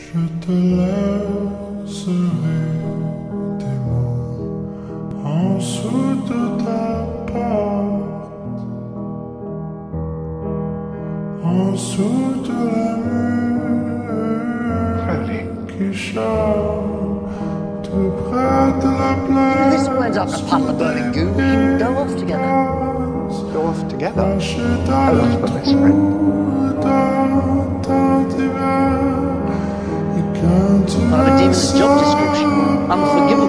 Je te laisserai des mots en dessous de ta porte, en dessous de la mur qui chante tout près de la place. This winds up the pop about a goo. We can go off together. Go off together? I was my best friend. I have a demon's job description. I'm forgiven.